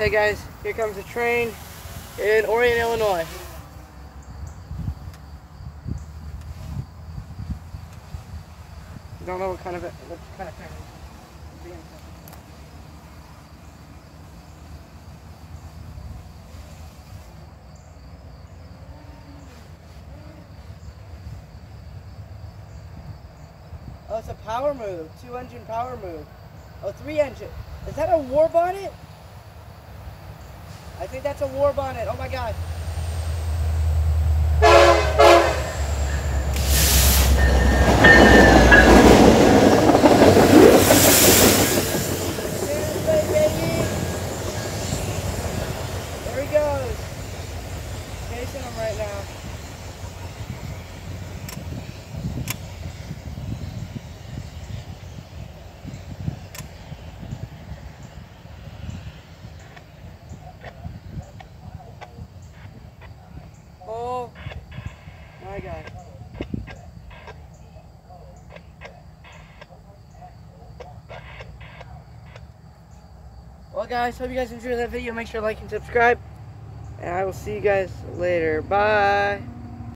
Hey guys, here comes a train in Orion, Illinois. Don't know what kind of train it is. BNSF. Oh, it's a power move. 2-engine power move. Oh, 3-engine. Is that a Warbonnett? I think that's a Warbonnett. Oh my god. Seriously, baby. There he goes. Chasing him right now. Oh my god. Well guys, hope you guys enjoyed that video. Make sure to like and subscribe. And I will see you guys later. Bye.